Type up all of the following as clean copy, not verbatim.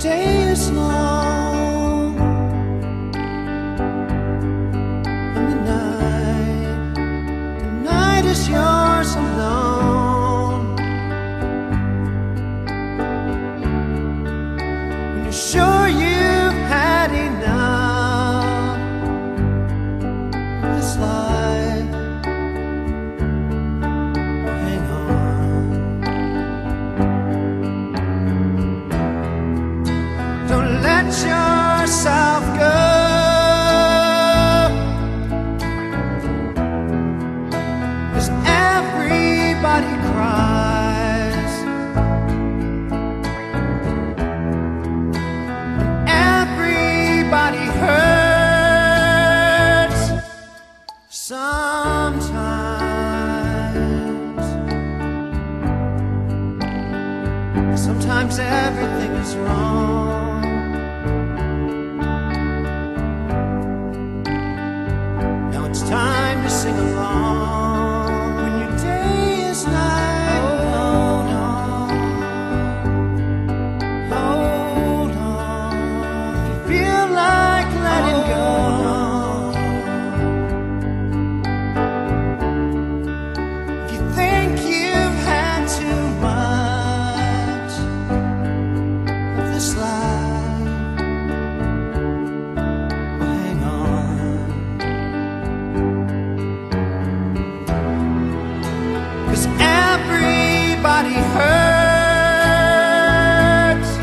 day is long and the night is yours alone. When you're sure you've had enough of this life, hang on. Don't let yourself go, 'cause everybody cries, everybody hurts sometimes. Sometimes everything is wrong. Now it's time to sing along. When your day is night, hold on, hold on. If you feel like letting go, if you think you've had too much of this life, well, hang on. 'Cause everybody hurts.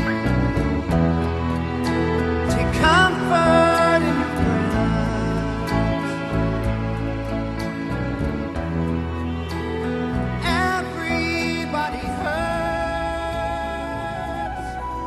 Take comfort in your breath. Everybody hurts.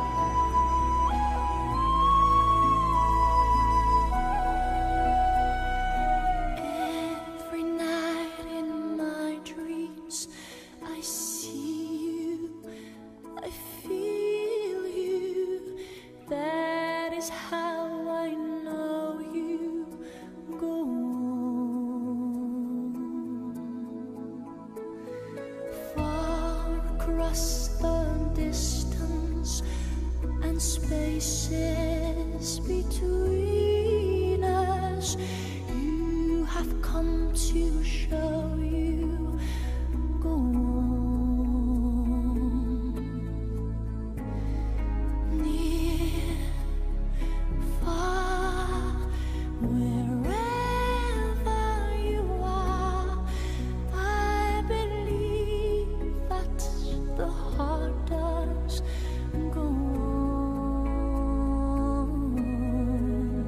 Every night in my dreams, I see you, I feel you. That is how I know you go on. Far across the distance and spaces between us, you have come to show you go on. Near, far, wherever you are, I believe that the heart does go on.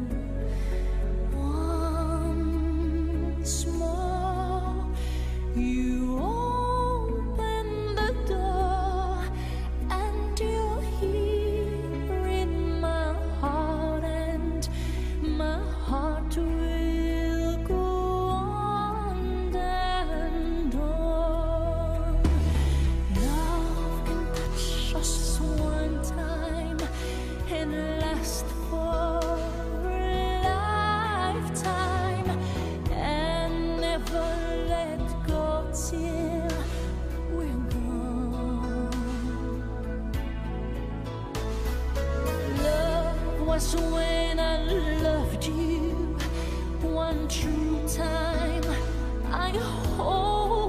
Once more, you open the door, and you're here in my heart, and my heart will go on and on. Love can touch us one time and last for a lifetime, and never let go till we're gone. Love was when I loved you one true time. I hope